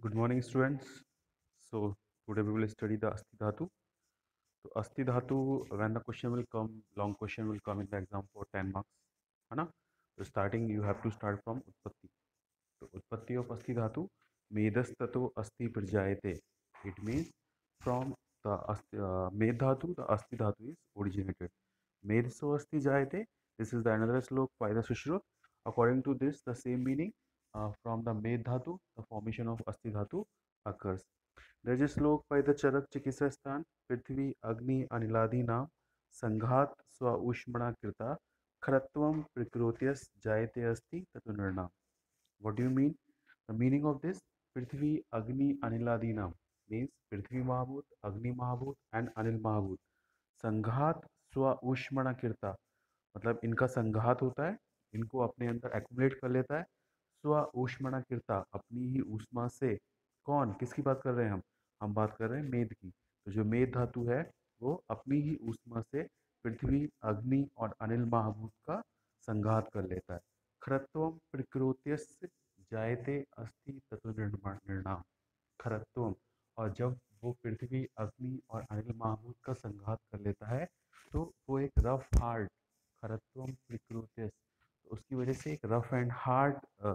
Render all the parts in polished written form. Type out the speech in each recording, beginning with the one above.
Good morning, students. So today we will study the Asti Dhatu. So Asti Dhatu, when the question will come, long question will come in the exam for 10 marks, है ना? So starting you have to start from Utpatti. So Utpatti of Asti Dhatu, Medastato Asti Prajayate. It means from the Med Dhatu, the Asti Dhatu is originated. Medso Asti Jayate. This is the another slok by the Sushrut. According to this, the same meaning from the Med Dhatu, the formation of Asti Dhatu occurs. There is a slok by the Charak Chikisastan, Prithvi, Agni, Aniladi Nam, Sanghat, Swa Ushmana Krita, Kharatvam, Prikrotyas, Jayate Asti, Tatunarnam. What do you mean? The meaning of this Prithvi, Agni, Aniladinam means Prithvi Mahabhut, Agni Mahabhut and Anil Mahabhut. संघात स्व ऊष्मण कीर्ता मतलब इनका संघात होता है, इनको अपने अंदर एक्युमुलेट कर लेता है। स्व ऊष्मण कीर्ता अपनी ही ऊष्मा से। कौन किसकी बात कर रहे हैं हम बात कर रहे हैं मेद की। तो जो मेद धातु है वो अपनी ही ऊष्मा से पृथ्वी, अग्नि और अनिल महाभूत का संघात कर लेता है। खरत्वम प्रकृत्यस्य जायते अस्ति तत्व निर्माण निर्णाम। खरत्वम, और जब वो पृथ्वी, अग्नि और अनिल महाभूत का संघात कर लेता है तो वो एक रफ हार्ड खरत्वम प्रकृत्यस, तो उसकी वजह से एक रफ एंड हार्ड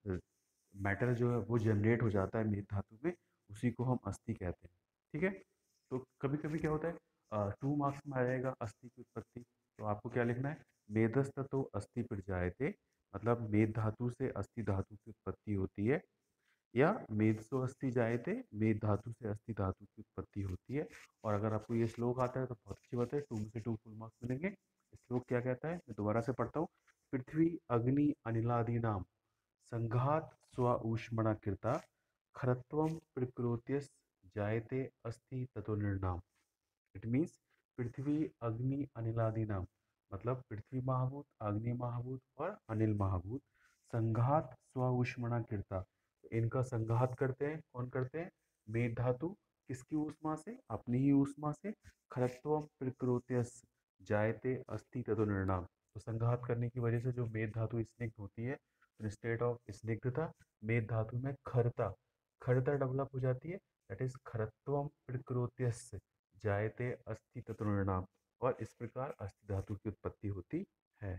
मैटर जो है वो जनरेट हो जाता है मेद धातु में। उसी को हम अस्थि कहते हैं। ठीक है। तो कभी कभी क्या होता है, 2 मार्क्स में आ जाएगा अस्थि की उत्पत्ति। तो आपको क्या लिखना है, मेदस्त तो अस्थि प्रजायते, मतलब मेद धातु से अस्थि धातु की उत्पत्ति होती है। या मेदसो अस्थि जायते, मेद धातु से अस्थि धातु की उत्पत्ति होती है। और अगर आपको ये श्लोक आता है तो बहुत अच्छी बात है, 2 में से 2 फुल मार्क्स मिलेंगे। श्लोक क्या कहता है, मैं दोबारा से पढ़ता हूँ। पृथ्वी, अग्नि, अनिलादि नाम संघात स्व ऊष्मणा कृता, खरत्वम प्रकृत्यस जायते अस्ति ततो निर्णाम। इट मीन्स पृथ्वी, अग्नि, अनिलादि नाम मतलब पृथ्वी महाभूत, अग्नि महाभूत और अनिल महाभूत संघात स्व ऊष्मणा कीर्ता, इनका संघात करते हैं। कौन करते हैं, मेद धातु। किसकी ऊष्मा से, अपनी ही ऊष्मा से। खरत्वम प्रकृत्यस जायते अस्ति ततो निर्णाम, तो संघात करने की वजह से जो मेद धातु स्निग्ध होती है, इंस्टेड ऑफ स्निग्धता मेद धातु में खरता खरता डेवलप हो जाती है। दैट इज खरत्वम प्रकृत्यस जायते अस्थि तत्व, और इस प्रकार अस्थि धातु की उत्पत्ति होती है।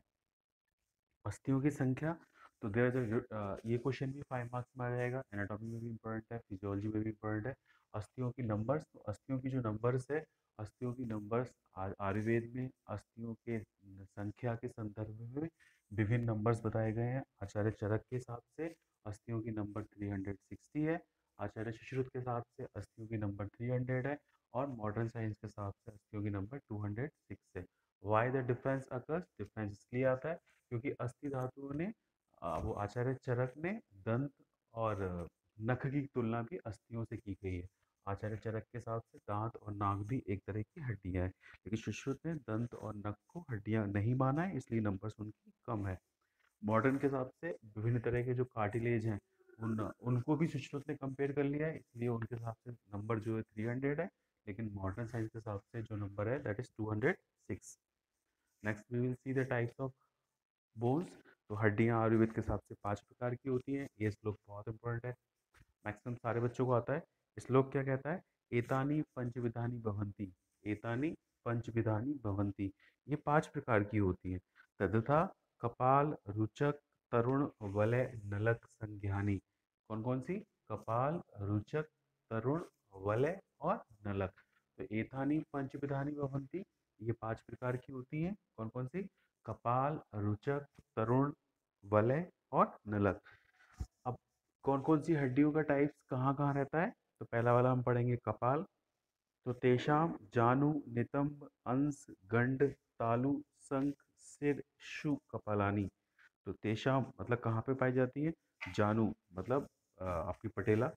अस्थियों की संख्या, तो ये क्वेश्चन भी 5 मार्क्स में आ जाएगा। एनाटॉमी में भी इंपॉर्टेंट है, फिजियोलॉजी में भी इंपॉर्टेंट है। अस्थियों की नंबर्स, तो अस्थियों की जो नंबर्स है, अस्थियों की नंबर्स आयुर्वेद में अस्थियों के संख्या के संदर्भ में विभिन्न नंबर्स बताए गए हैं। आचार्य चरक के हिसाब से अस्थियों की नंबर 360 है। आचार्य सुश्रुत के हिसाब से अस्थियों की नंबर 300 है। और मॉडर्न साइंस के हिसाब से अस्थियों की नंबर 206 है। Why the difference occurs, difference इसलिए आता है क्योंकि अस्थि धातुओं ने वो आचार्य चरक ने दंत और नख की तुलना भी अस्थियों से की गई है। आचार्य चरक के हिसाब से दांत और नाक भी एक तरह की हड्डियां हैं, लेकिन सुश्रुत ने दंत और नख को हड्डियां नहीं माना है, इसलिए नंबर्स उनकी कम है। मॉडर्न के हिसाब से विभिन्न तरह के जो कार्टिलेज हैं उन उनको भी सुश्रुत ने कंपेयर कर लिया है, इसलिए उनके हिसाब से नंबर जो है 300 है। लेकिन मॉडर्न साइंस के हिसाब से जो नंबर है that is 206। Next we will see the types of bones. तो हड्डियां आयुर्वेद के हिसाब से 5 प्रकार की होती हैं। ये श्लोक बहुत इंपॉर्टेंट है, मैक्सिमम सारे बच्चों को आता है। श्लोक क्या कहता है, एतानी पंचविधानी भवंती, एतानी पंचविधानी भवंती, ये 5 प्रकार की होती हैं। तदथा कपाल, रुचक, तरुण, वलय, नलक, संज्ञानी। कौन कौन सी, कपाल, रुचक, तरुण, वलय और नलक। तो एतानी पंचविधानी भवंती, ये 5 प्रकार की होती हैं। कौन कौन सी, कपाल, रुचक, तरुण, वलय और नलक। अब कौन कौन सी हड्डियों का टाइप्स कहाँ कहाँ रहता है, तो पहला वाला हम पढ़ेंगे कपाल। तो तेषाम जानु, नितंब, अंश, गंड, तालु, संक, सिर, शु कपालानी। तो तेषाम मतलब कहाँ पे पाई जाती है, जानु मतलब आपकी पटेला,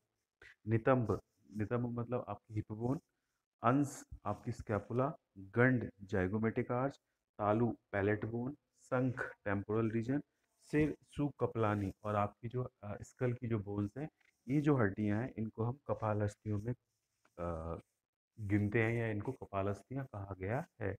नितंब, नितंब मतलब आपकी हिप बोन, अंश आपकी स्कैपुला, गंड जाइगोमेटिक आर्च, तालु पैलेट बोन, संख टेम्पोरल रीजन, सिर सुकपलानी, और आपकी जो स्कल की जो बोन्स हैं, ये जो हड्डियां हैं इनको हम कपालस्थियों में गिनते हैं, या इनको कपालस्थियां कहा गया है।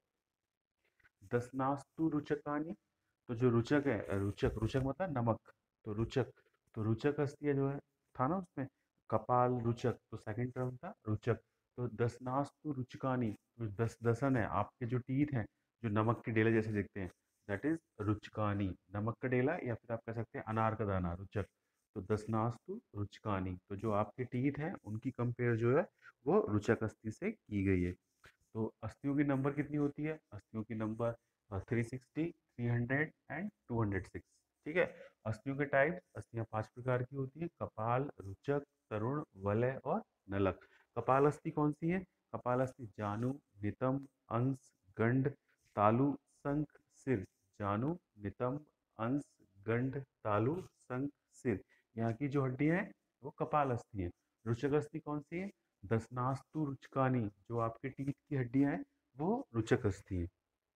दसनास्तु रुचकानी, तो जो रुचक है, रुचक रुचक मतलब नमक, तो रुचक, तो रुचक अस्थियां जो है था ना उसमें, कपाल रुचक, तो सेकंड टर्म था रुचक। तो दसनास्तु रुचकानी, तो दस दसन है, आपके जो टीथ हैं जो नमक के डेले जैसे दिखते हैं, दैट इज रुचकानी, नमक का डेला, या फिर आप कह सकते हैं अनार का दाना, रुचक। तो दसनास्तु रुचकानी, तो जो आपके टीथ हैं उनकी कंपेयर जो है वो रुचक अस्थि से की गई है। तो अस्थियों की नंबर कितनी होती है? अस्थियों की नंबर 360, 300 एंड 206। ठीक है। अस्थियों के टाइप, अस्थियां 5 प्रकार की होती है: कपाल, रुचक, तरुण, वलय और नलक। कपाल अस्थि कौन सी है? कपाल अस्थि जानु, नितंब, अंश, गंड, तालु, शंख, सिर। जानु, नितंब, अंश, गंड, तालु, शंख, सिर, यहाँ की जो हड्डियां हैं वो कपाल अस्थि है। रुचक अस्थि कौन सी है? दसनास्तु रुचकानी, जो आपके टीथ की हड्डियां हैं वो रुचक अस्थि है।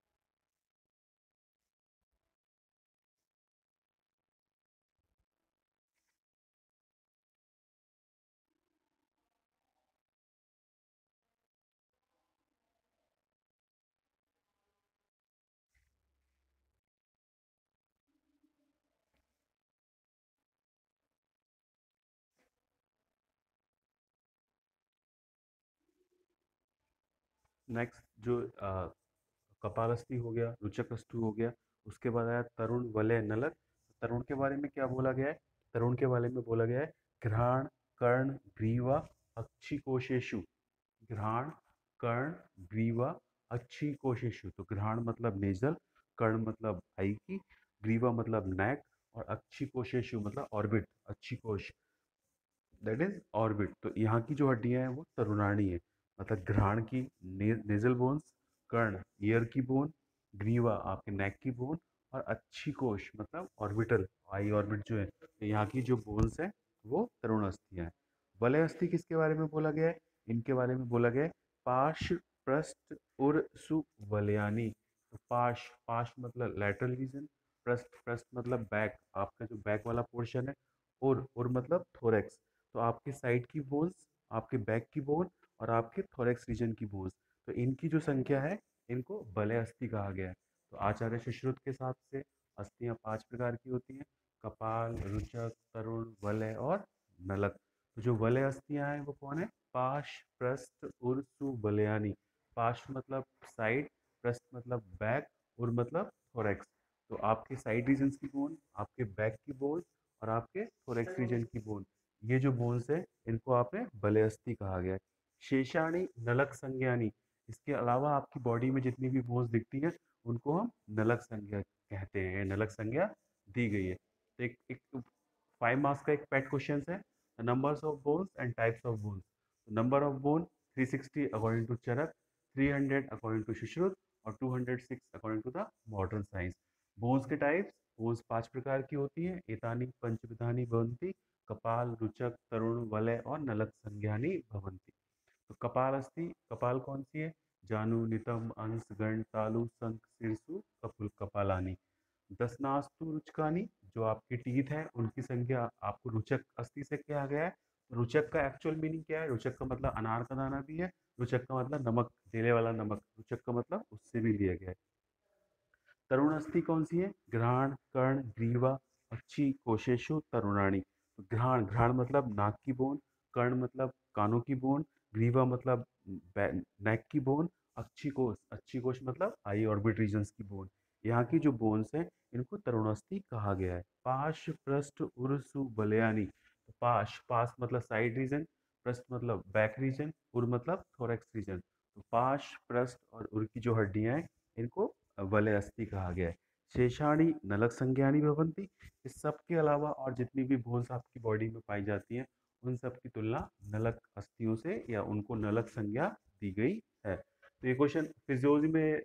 नेक्स्ट जो कपालस्थि हो गया, रुचक अस्थि हो गया, उसके बाद आया तरुण, वलय, नलक। तरुण के बारे में क्या बोला गया है? तरुण के बारे में बोला गया है घ्राण, कर्ण, ग्रीवा, अक्षिकोशेषु। घ्राण, कर्ण, ग्रीवा, अक्षिकोशेषु। तो घ्राण मतलब नेजल, कर्ण मतलब आई की, ग्रीवा मतलब नेक, और अक्षिकोशेषु मतलब ऑर्बिट, अक्षिकोश, दैट इज ऑर्बिट। तो यहाँ की जो हड्डियां हैं वो तरुणाणी है, मतलब घ्राण की नेजल बोन्स, कर्ण ईयर की बोन, ग्रीवा आपके नेक की बोन, और अच्छी कोश मतलब ऑर्बिटल, आई ऑर्बिट जो है, तो यहाँ की जो बोन्स है वो तरुण अस्थियां हैं। वलय अस्थि किसके बारे में बोला गया है? इनके बारे में बोला गया है पार्श्व, पृष्ठ, उर, सु, वलयानी। तो पाश मतलब लैटरल रीजन, पृष्ठ मतलब बैक, आपका जो बैक वाला पोर्शन है, और मतलब थोरेक्स, तो आपके साइड की बोन्स, आपके बैक की बोन, और आपके थोरेक्स रीजन की बोन्स। तो इनकी जो संख्या है इनको वलय अस्थि कहा गया है। तो आचार्य सुश्रुत के हिसाब से अस्थियां 5 प्रकार की होती हैं: कपाल, रुचक, तरुण, वलय और नलक। तो जो वलय अस्थियां हैं वो कौन है? पाश, पृष्ठ, उर, सु, वलयानी। पाश मतलब साइड, पृष्ठ मतलब बैक, उर मतलब थोरेक्स। तो आपके साइड रीजन्स की बोन, आपके बैक की बोन, और आपके थोरेक्स रीजन की बोन, ये जो बोन्स है इनको आपने वलय अस्थि कहा गया है। शेषाणी, नलक संज्ञानी, इसके अलावा आपकी बॉडी में जितनी भी बोन्स दिखती हैं उनको हम नलक संज्ञा कहते हैं, नलक संज्ञा दी गई है। तो एक 5 मार्क्स का एक पेट क्वेश्चन है, numbers of bones and types of bones. Number of bone 360 according to Charak, 300 according to Sushruta, और 206 according to the modern science. Bones के टाइप्स, बोन्स 5 प्रकार की होती हैं: एतानी पंचविधानी भवंती, कपाल, रुचक, तरुण, वलय और नलक संज्ञानी भवंती। तो कपाल अस्थि, कपाल कौन सी है? जानु, नितंब, अंश, गंड, तालु, शंख, शीर्षु, कपुल, कपालानी। दसनास्तु रुचकानी, जो आपके टीथ हैं उनकी संख्या आपको रुचक अस्थि से किया गया है। रुचक का एक्चुअल मीनिंग क्या है? रुचक का मतलब अनार का दाना भी है, रुचक का मतलब नमक, तेले वाला नमक, रुचक का मतलब उससे भी लिया गया है। तरुण अस्थि कौन सी है? घ्राण, कर्ण, ग्रीवा, अक्षी, कोशेशु, तरुणाणी। तो घ्राण, घ्राण मतलब नाक की बोन, कर्ण मतलब कानों की बोन, ग्रीवा मतलब नेक की बोन, अक्षिकोष, अक्षिकोष मतलब आई ऑर्बिट रीजन्स की बोन। यहाँ की जो बोन्स हैं इनको तरुणास्थि कहा गया है। पाश, पृष्ठ, उर्सु, बलयानी। तो पाश मतलब साइड रीजन, पृष्ठ मतलब बैक रीजन, उर मतलब थोरेक्स रीजन। तो पाश, पृष्ठ और उर की जो हड्डियां हैं इनको वलय अस्थि कहा गया है। शेषाणी नलक संज्ञानी भवंती। इस सब के अलावा और जितनी भी बोन्स आपकी बॉडी में पाई जाती हैं उन सब की तुलना नलक अस्थियों से या उनको नलक संज्ञा दी गई है। तो ये क्वेश्चन फिजियोलॉजी में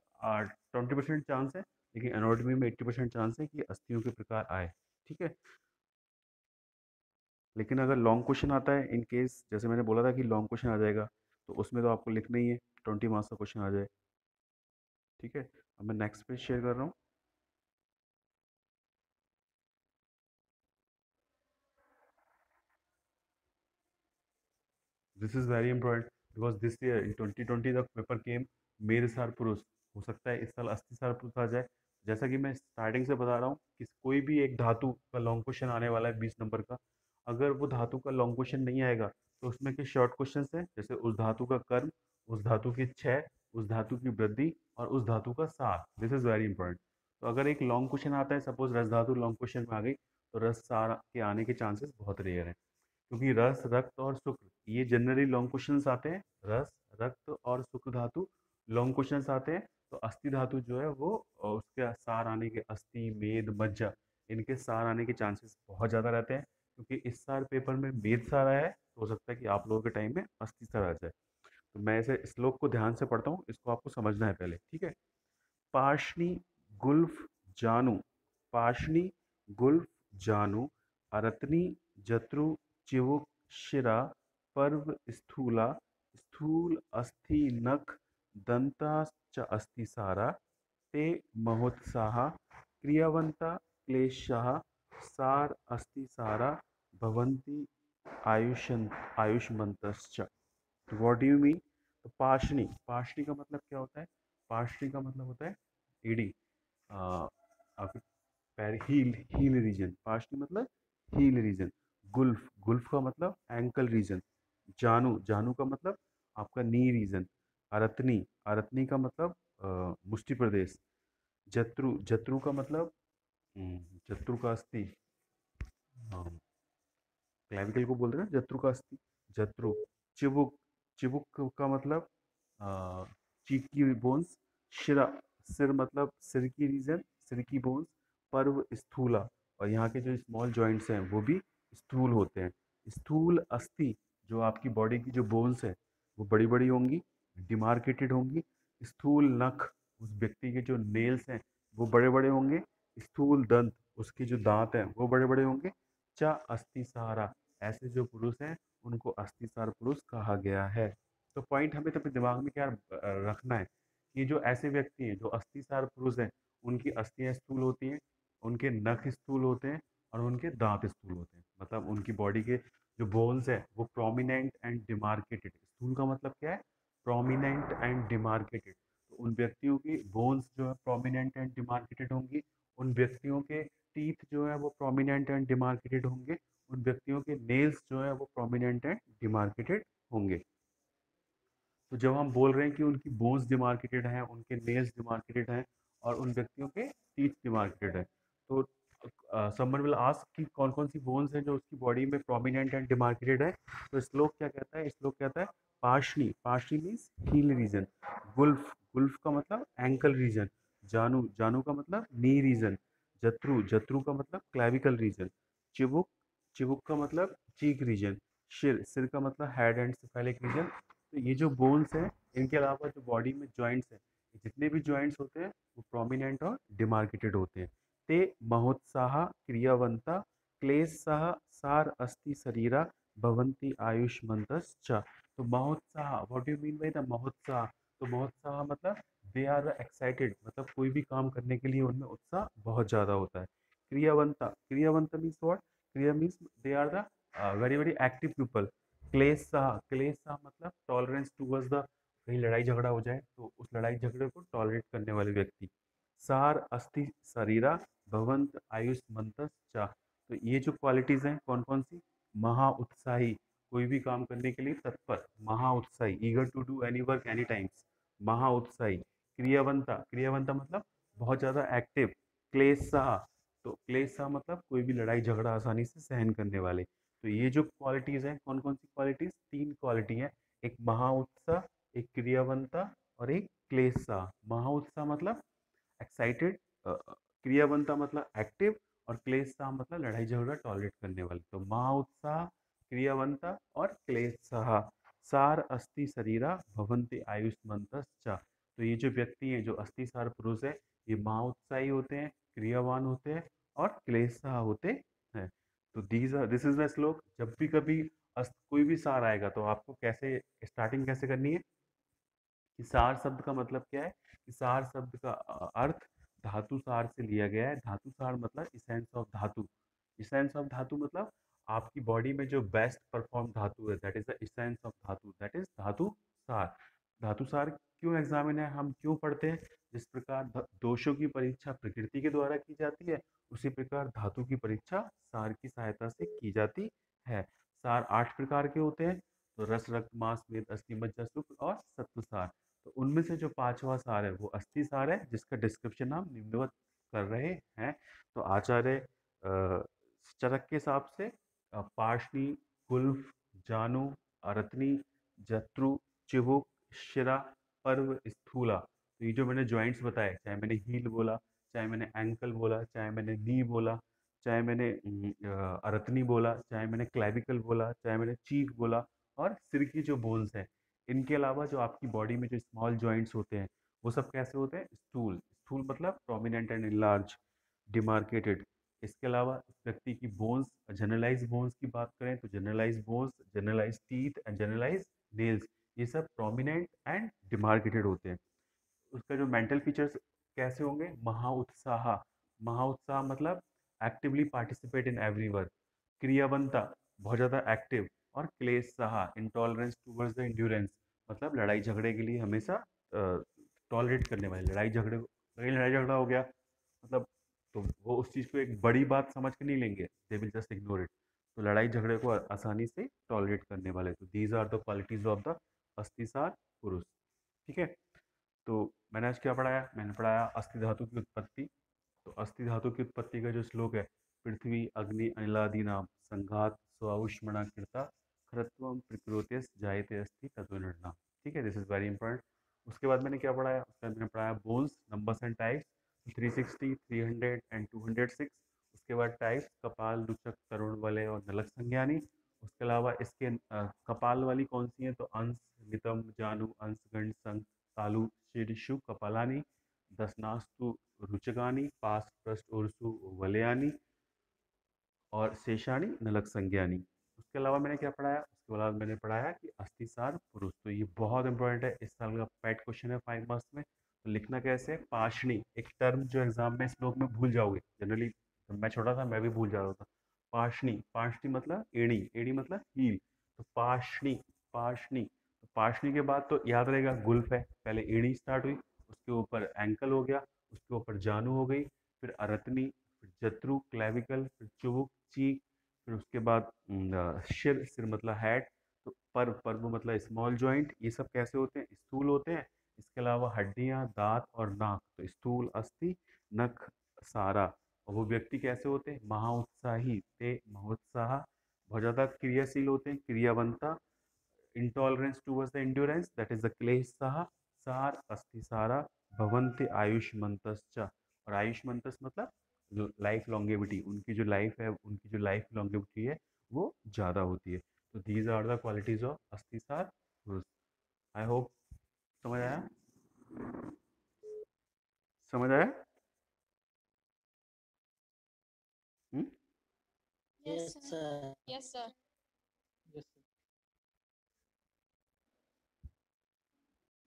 20% चांस है, लेकिन एनाटॉमी में 80% चांस है कि अस्थियों के प्रकार आए। ठीक है। लेकिन अगर लॉन्ग क्वेश्चन आता है, इन केस जैसे मैंने बोला था कि लॉन्ग क्वेश्चन आ जाएगा, तो उसमें तो आपको लिखना ही है, 20 मार्क्स का क्वेश्चन आ जाए। ठीक है। अब मैं नेक्स्ट पेज शेयर कर रहा हूँ। This is very important because this year in 2020 the paper came मेर सार पुरुष। हो सकता है इस साल अस्थि सार पुरुष आ जाए। जैसा कि मैं स्टार्टिंग से बता रहा हूँ कि कोई भी एक धातु का लॉन्ग क्वेश्चन आने वाला है 20 नंबर का, अगर वो धातु का लॉन्ग क्वेश्चन नहीं आएगा तो उसमें के शॉर्ट क्वेश्चन हैं, जैसे उस धातु का कर्म, उस धातु की क्षय, उस धातु की वृद्धि और उस धातु का सार। This is very important. तो अगर एक लॉन्ग क्वेश्चन आता है, सपोज रस धातु लॉन्ग क्वेश्चन में आ गई, तो रस सार के आने के चांसेस बहुत रेयर हैं, क्योंकि रस, रक्त और शुक्र ये जनरली लॉन्ग क्वेश्चंस आते हैं। रस, रक्त और शुक्र धातु लॉन्ग क्वेश्चंस आते हैं। तो अस्थि धातु जो है वो उसके सार आने के, अस्थि, मेद, मज्जा, इनके सार आने के चांसेस बहुत ज़्यादा रहते हैं। क्योंकि इस साल पेपर में मेद सार आया है, तो हो सकता है कि आप लोगों के टाइम में अस्थि सार आ जाए। तो मैं इसे श्लोक को ध्यान से पढ़ता हूँ, इसको आपको समझना है पहले, ठीक है। पाशनी गुल्फ जानु, पाशनी गुल्फ जानु, अरत्नी जत्रु चिवुक शिरा, पर्व स्थूला, स्थूल अस्थि नख, दंता च अस्थि सारा, ते महोत्साह क्रियावंता क्लेशाः सार अस्थि सारा भवन्ति आयुष्यन आयुष्मन्तश्च। What do you mean? तो पाशनी, पाशनी का मतलब क्या होता है? पाशनी का मतलब होता है एड़ी, आपके पैर, हील, हील रीजन। पाशनी मतलब हील रीजन। गुल्फ, गुल्फ का मतलब एंकल रीजन। जानू, जानू का मतलब आपका नी रीजन। अरतनी, अरतनी का मतलब मुष्टि प्रदेश। जत्रु, जत्रु का मतलब जत्रु का अस्थि, क्लैविकल को बोलते हैं ना जत्रु का अस्थि, जत्रु। चिबुक, चिबुक का मतलब चीक की बोन्स। शिरा, सिर मतलब सिर की रीजन, सिर की बोन्स। पर्व स्थूला, और यहाँ के जो स्मॉल जॉइंट्स हैं वो भी स्थूल होते हैं। स्थूल अस्थि, जो आपकी बॉडी की जो बोन्स है वो बड़ी बड़ी होंगी, डिमार्केटेड होंगी। स्थूल नख, उस व्यक्ति के जो नेल्स हैं वो बड़े बड़े होंगे। स्थूल दंत, उसके जो दांत हैं वो बड़े बड़े होंगे। चा अस्थि सहारा, ऐसे जो पुरुष हैं उनको अस्थिसार पुरुष कहा गया है। तो पॉइंट हमें तो अपने दिमाग में क्या रखना है कि जो ऐसे व्यक्ति हैं जो अस्थिसार पुरुष हैं, उनकी अस्थियां स्थूल होती हैं, उनके नख स्थूल होते हैं और उनके दांत स्थूल होते हैं। मतलब उनकी बॉडी के जो बोन्स है वो प्रोमिनेंट एंड डिमार्केटेड। स्थूल का मतलब क्या है? Prominent and demarcated. तो उन व्यक्तियों की बोन्स जो है प्रोमिनेंट एंड डिमार्केटेड होंगी। उन व्यक्तियों के टीथ जो है वो प्रोमिनेंट एंड डिमार्केटेड होंगे। उन व्यक्तियों के नेल्स जो है वो प्रोमिनेंट एंड डिमार्केटेड होंगे। तो जब हम बोल रहे हैं कि उनकी बोन्स डिमार्केटेड हैं, उनके नेल्स डिमार्केटेड हैं और उन व्यक्तियों के टीथ डिमार्केटेड हैं, तो समवन विल आस्क कि कौन कौन सी बोन्स हैं जो उसकी बॉडी में प्रोमिनेंट एंड डिमार्केटेड है। तो श्लोक क्या कहता है? श्लोक कहता है पाशनी, पाशनी मीन्स हील रीजन। गुल्फ, गुल्फ का मतलब एंकल रीजन। जानू, जानू का मतलब नी रीजन। जत्रु, जत्रु का मतलब क्लैविकल रीजन। चिबुक, चिबुक का मतलब चीक रीजन। शिर, सिर का मतलब हेड एंड सेफेलिक रीजन। तो ये जो बोन्स हैं, इनके अलावा जो बॉडी में जॉइंट्स हैं, जितने भी जॉइंट्स होते हैं वो प्रोमिनेंट और डिमार्केटेड होते हैं। ते महोत्साह क्रियावंता क्लेशः सार अस्ति शरीरा भवन्ति आयुष्मन्तश्च। तो महोत्साह, what do you mean by the महोत्साह? तो महोत्साह मतलब दे आर एक्साइटेड, मतलब कोई भी काम करने के लिए उनमें उत्साह बहुत ज़्यादा होता है। क्रियावंता, क्रियावंता मीन्स व्हाट? क्रिया means they are the very very active people. क्लेशः, क्लेशः मतलब टॉलरेंस टूवर्ड्स द, कहीं लड़ाई झगड़ा हो जाए तो उस लड़ाई झगड़े को टॉलरेट करने वाले व्यक्ति। सार अस्थि शरीरा भवंत आयुष्मंत चा। तो ये जो क्वालिटीज हैं कौन कौन सी? महा उत्साही, कोई भी काम करने के लिए तत्पर, महा उत्साही, eager to do any work any times, महा उत्साही। क्रियावंता, क्रियावंता मतलब बहुत ज्यादा एक्टिव। क्लेशा, तो क्लेशा मतलब कोई भी लड़ाई झगड़ा आसानी से सहन करने वाले। तो ये जो क्वालिटीज हैं, कौन कौन सी क्वालिटीज? तीन क्वालिटी हैं, एक महा उत्साह, एक क्रियावंता और एक क्लेशा। महा उत्साह मतलब एक्साइटेड, क्रियावंता मतलब एक्टिव और क्लेशा मतलब लड़ाई झगड़ा टॉलरेट करने वाले। तो महा उत्साह, क्रियावंता और क्लेशा। सार अस्थि शरीरा भवन्ति आयुष्मन्तश्च। तो ये जो व्यक्ति हैं, जो अस्थि सार पुरुष है, ये महा उत्साही होते हैं, क्रियावान होते हैं और क्लेशा होते हैं। तो दिस इज द श्लोक। जब भी कभी कोई भी सार आएगा तो आपको कैसे स्टार्टिंग कैसे करनी है कि सार शब्द का मतलब क्या है? कि सार शब्द का अर्थ धातु सार से लिया गया है। धातु सार मतलब इसेंस ऑफ धातु। इसेंस ऑफ धातु मतलब आपकी बॉडी में जो बेस्ट परफॉर्म धातु है, that is the essence of धातु, दैट इज धातु सार। धातु सार क्यों एग्जामिन है, हम क्यों पढ़ते हैं? जिस प्रकार दोषों की परीक्षा प्रकृति के द्वारा की जाती है, उसी प्रकार धातु की परीक्षा सार की सहायता से की जाती है। सार 8 प्रकार के होते हैं, तो रस, रक्त, मांस, मेद, अस्थि, मज्जा, शुक्र और सत्व सार। तो उनमें से जो पांचवा सार है वो अस्थि सार है, जिसका डिस्क्रिप्शन हम निम्नवत कर रहे हैं। तो आचार्य चरक के हिसाब से पार्ष्णी, गुल्फ, जानु, अरत्नी, जत्रु, चिबुक, शिरा, पर्व, स्थूला। तो ये जो मैंने जॉइंट्स बताए, चाहे मैंने हील बोला, चाहे मैंने एंकल बोला, चाहे मैंने नी बोला, चाहे मैंने अरत्नी बोला, चाहे मैंने क्लेविकल बोला, चाहे मैंने चीफ बोला, और सिर की जो बोन्स हैं, इनके अलावा जो आपकी बॉडी में जो स्मॉल जॉइंट्स होते हैं वो सब कैसे होते हैं? स्थूल। स्थूल मतलब प्रोमिनेंट एंड लार्ज, डिमार्केटेड। इसके अलावा इस व्यक्ति की बोन्स, जनरलाइज बोन्स की बात करें तो generalise bones, generalise teeth and generalise nails, ये सब प्रोमिनेंट एंड डिमार्केटेड होते हैं। उसका जो मेंटल फीचर्स कैसे होंगे? महाउत्साह। महाउत्साह मतलब actively participate in every work. क्रियावंता, बहुत ज़्यादा एक्टिव। और क्लेशः, इंटॉलरेंस टूवर्ड्स द इंड्योरेंस, मतलब लड़ाई झगड़े के लिए हमेशा टॉलरेट करने वाले। लड़ाई झगड़े, कहीं लड़ाई झगड़ा हो गया मतलब, तो वो उस चीज़ को एक बड़ी बात समझ के नहीं लेंगे, they will just ignore it. तो लड़ाई झगड़े को आसानी से टॉलरेट करने वाले। तो these are the qualities of the अस्थिसार पुरुष। ठीक है। तो मैंने आज क्या पढ़ाया? मैंने पढ़ाया अस्थि धातु की उत्पत्ति। तो अस्थि धातु की उत्पत्ति का जो श्लोक है, पृथ्वी अग्नि अनिलादि नाम संघात स्वउष्मणा कृता खरत्वम प्रकृतेस जायते अस्थि तत्व निर्णा। ठीक है, दिस इज वेरी इंपॉर्टेंट। उसके बाद मैंने क्या पढ़ाया? उसके बाद मैंने पढ़ाया bones, numbers and types, 360, 300 and 206। उसके बाद टाइप्स कपाल, लुचक, तरुण, वलय और नलक संज्ञानी। उसके अलावा इसके कपाल वाली कौन सी है? तो अंश, नितम, जानु, अंश, गण, संघ, तालु, शीर्षु, कपालानी। दशनास्तु रुचगानी, पास, पृष्ठ, उर्सु, वलयानी और शेषाणी, नलक संज्ञानी। उसके अलावा मैंने क्या पढ़ाया? उसके बाद मैंने पढ़ाया कि अस्थिसार पुरुष। तो ये बहुत इंपॉर्टेंट है, इस साल का पैट क्वेश्चन है 5 मार्क्स में। तो लिखना कैसे है? पाशनी, एक टर्म जो एग्जाम में इस लोग में भूल जाओगे जनरली। जब मैं छोटा था मैं भी भूल जाता था। पाशनी, पाशनी मतलब एड़ी, एड़ी मतलब हील। तो पाशनी, पाशनी। तो पाशनी के बाद तो याद रहेगा गुल्फ है, पहले एड़ी स्टार्ट हुई, उसके ऊपर एंकल हो गया, उसके ऊपर जानू हो गई, फिर अरतनी, फिर जत्रु, क्लेविकल, फिर चुबुक, चीक, फिर उसके बाद शिर, सिर मतलब हेड। तो पर्व, पर्व मतलब स्मॉल जॉइंट। ये सब कैसे होते हैं? स्थूल होते हैं। इसके अलावा हड्डियां, दांत और नाक, तो स्थूल अस्थि, नख, सारा। और वो व्यक्ति कैसे होते हैं? महाउत्साही, ते महोत्साह, बहुत ज़्यादा क्रियाशील होते हैं, क्रियावंता। Intolerance towards the endurance, that is the क्लेशः। सार, अस्थिसारा, भवन्ति आयुष्मन्तश्च। और आयुष्मंतस मतलब लाइफ लॉन्गेविटी, उनकी जो लाइफ है, उनकी जो लाइफ लॉन्गेविटी है वो ज़्यादा होती है। तो these are the qualities of अस्थिसार पुरुष। आई होप समझ आया? समझ आया? Yes, sir. Yes, sir.